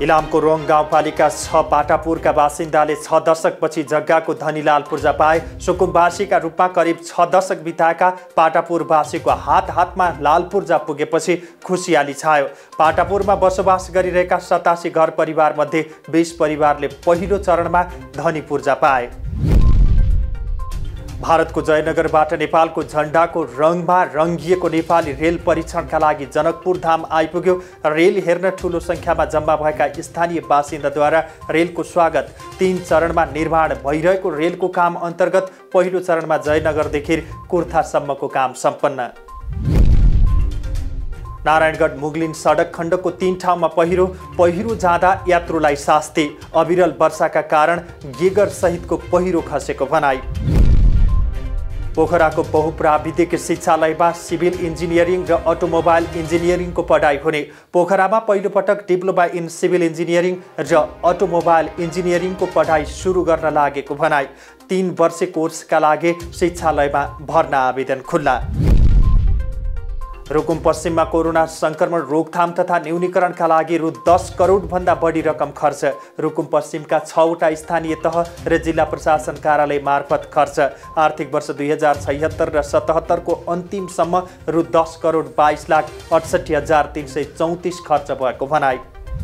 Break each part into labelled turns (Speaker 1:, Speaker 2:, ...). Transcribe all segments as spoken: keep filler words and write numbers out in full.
Speaker 1: इलामको wrong गाउँपालिका छ पाटापुरका बासिन्दाले छ दशकपछि जग्गाको धनीलाल पूर्जा पाए। सुकुम्बासीका रूपमा करिब छ दशक बिताएका पाटापुरवासीको हात हातमा लाल पूर्जा पुगेपछि खुसियाली छायो। पाटापुरमा बसोबास गरिरहेका सतासी घर परिवार मध्ये बीस परिवारले पहिलो चरणमा धनी पूर्जा पाए। भारतको जयनगरबाट नेपालको झण्डाको रङमा रङ्गिएको नेपाली रेल परीक्षणका लागि जनकपुर धाम आइपुग्यो। रेल हेर्न ठूलो संख्यामा जम्मा भएका स्थानीय बासिन्दाद्वारा रेलको स्वागत। तीन चरणमा निर्माण भइरहेको रेलको काम अन्तर्गत पहिलो चरणमा जयनगरदेखि कुर्थासम्मको काम सम्पन्न। नारायणगढ मुगलिन सडक खण्डको तीन ठाउँमा पहिरो पहिरो जाँदा यात्रुलाई शास्ति। अविरल वर्षाका कारण गेगर सहितको पहिरो खसेको भनाई। पोखराको बहुप्राविधिक शिक्षालयमा सिभिल इन्जिनियरिङ र अटोमोबाइल इन्जिनियरिङको पढाइ हुने। पोखरामा पहिलोपटक डिप्लोमा इन सिभिल इन्जिनियरिङ र अटोमोबाइल इन्जिनियरिङको पढाइ सुरु गर्न लागेको भनाई। तीन वर्षे कोर्सका लागि शिक्षालयमा भर्ना आवेदन खुल्ला। रुकुम पश्चिममा कोरोना संक्रमण रोकथाम तथा न्यूनीकरणका लागि रु दस करोड भन्दा बढी रकम खर्च। रुकुम पश्चिमका छवटा स्थानीय तह र जिल्ला प्रशासन कार्यालय मार्फत खर्च। आर्थिक वर्ष दुई हजार छयत्तर र सतहत्तरको अन्तिमसम्म रु दस करोड बाइस लाख अठसट्ठी हजार तीन सय चौतिस खर्च भएको भनाई।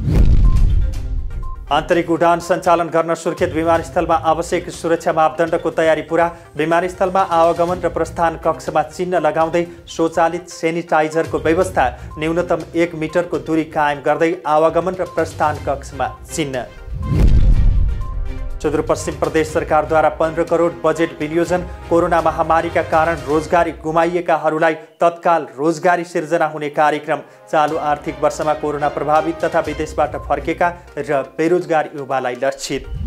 Speaker 1: आन्तरिक उडान सञ्चालन गर्न सुर्खेत विमानस्थलमा आवश्यक सुरक्षा मापदण्डको तयारी पूरा। विमानस्थलमा आवागमन र प्रस्थान कक्षमा चिन्ह लगाउँदै स्वचालित सेनिटाइजरको व्यवस्था। न्यूनतम एक मिटरको दूरी कायम गर्दै आवागमन र प्रस्थान कक्षमा चिन्ह। सुदूरपश्चिम प्रदेश सरकारद्वारा पन्ध्र करोड बजेट विनियोजन। कोरोना महामारीका कारण रोजगारी गुमाइएकाहरूलाई तत्काल रोजगारी सिर्जना हुने कार्यक्रम। चालु आर्थिक वर्षमा कोरोना प्रभावित तथा विदेशबाट फर्केका र बेरोजगार युवालाई लक्षित।